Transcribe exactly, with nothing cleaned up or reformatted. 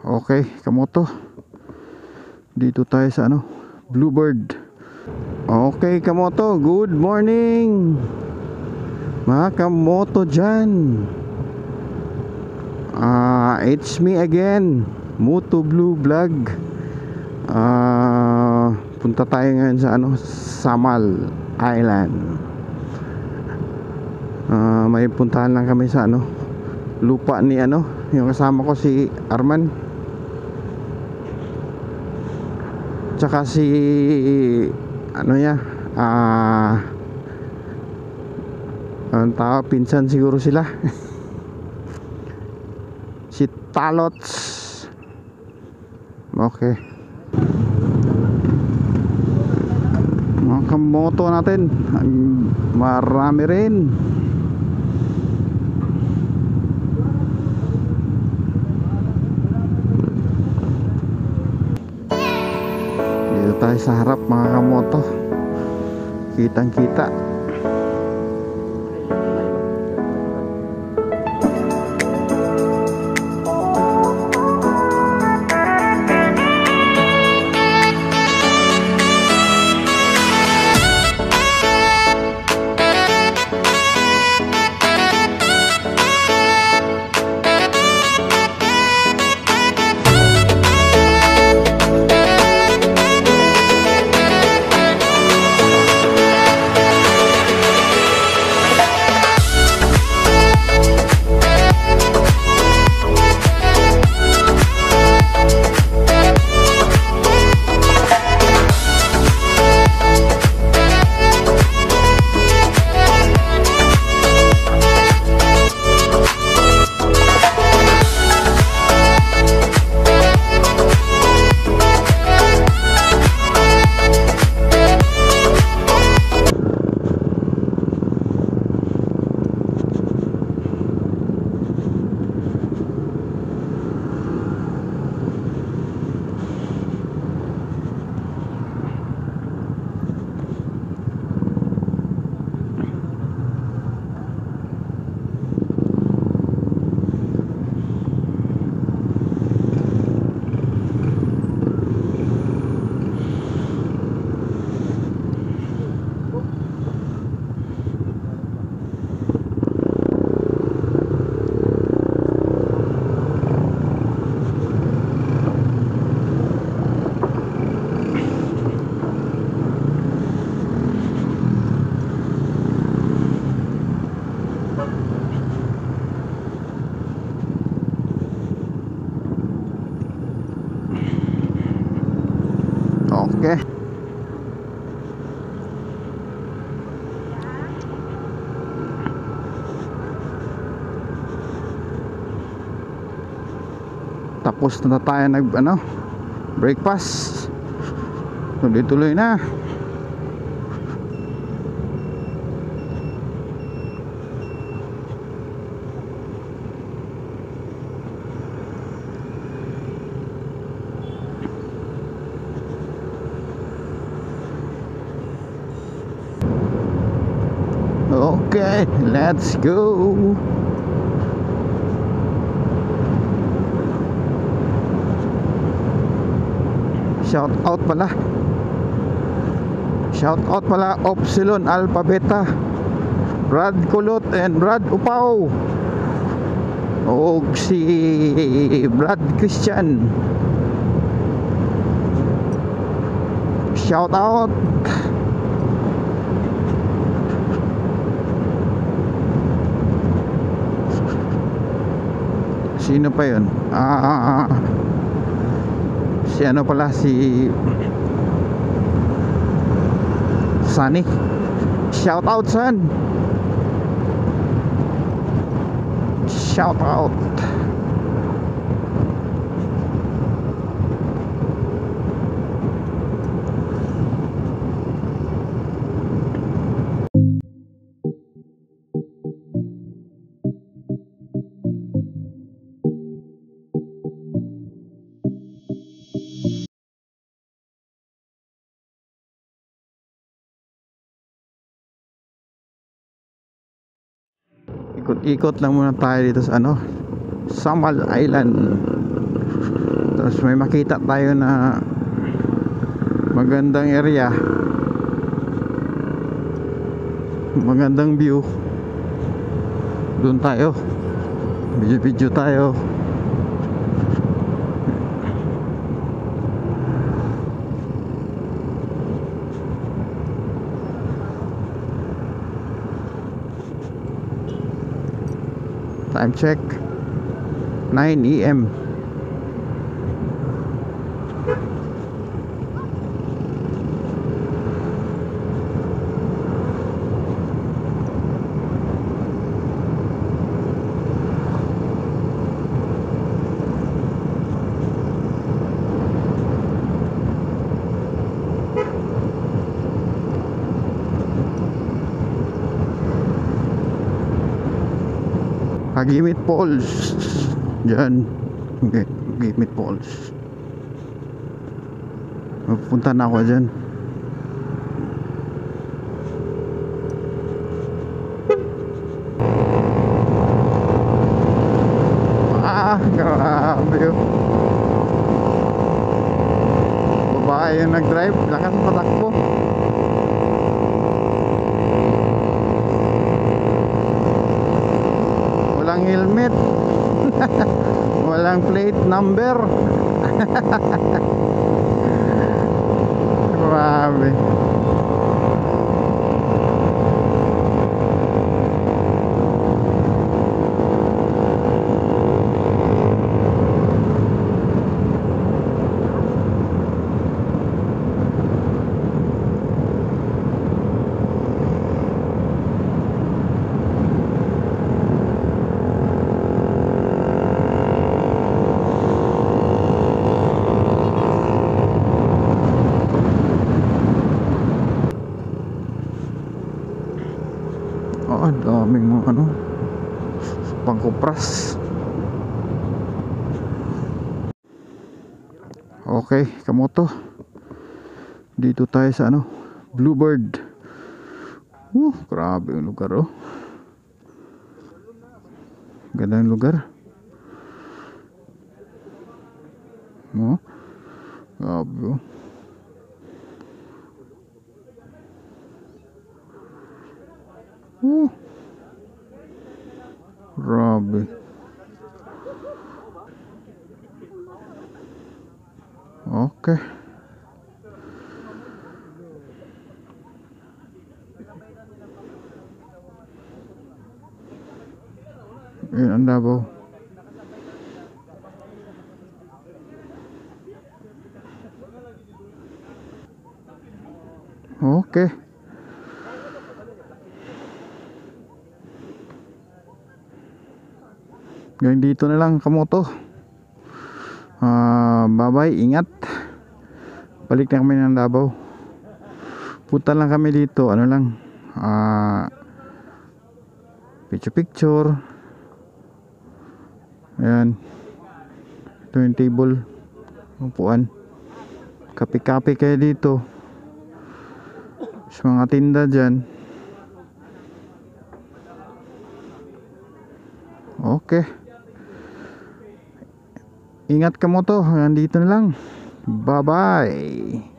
Okay, kamoto. Dito tayo sa ano, Bluebird. Okay, kamoto, good morning mga kamoto dyan. uh, It's me again, Moto Blue Vlog. uh, Punta tayo ngayon sa ano, Samal Island. uh, May puntahan lang kami sa ano, lupa ni ano, yung kasama ko si Arman, tsaka si ano ya, ah uh, ang tao, pinsan siguro sila. Si Talots. Okay, mga kamoto natin, marami rin. Dito tayo sa harap mga kamoto, kitang kita. Okay. Tapos na tayo nag ano, breakfast. Tuloy-tuloy na. Okay, let's go. Shout out pala. Shout out pala Opsilon Alpha Beta, Brad Kulot and Brad Upaw. O si Brad Christian. Shout out. Sino pa yun? Ah, si ano pala, si Sunny. Shout out, son. Shout out. Ikot-ikot lang muna tayo dito sa ano, Samal Island. Tapos may makita tayo na magandang area, magandang view, doon tayo, video video tayo. Time check nine A M Kagimit Falls. Diyan. Okay, Kagimit Falls. Mapupunta na ako dyan. Ah, grabe yun. Babae yung nag-drive. Lakas patakbo. Walang helmet. Walang plate number. Grabe. Oh, daming mga ano, pangkupras. Okay, kamoto. Dito tayo sa ano, Bluebird. Uh, grabe yung lugar, oh. Ganda yung lugar. Oh, grabe, oh. Uh, grabe. Okay. Ayan ang Davao. Okay. Hanggang dito na lang, kamoto. uh, Bye bye, ingat. Balik na kami ng Davao. Punta lang kami dito, ano lang, uh, picture picture. Ayan. Ito yung table, upuan. Kape-kape kayo dito sa mga tinda dyan. Okay. Ingat ka mo to. Hanggang dito na lang. Bye bye.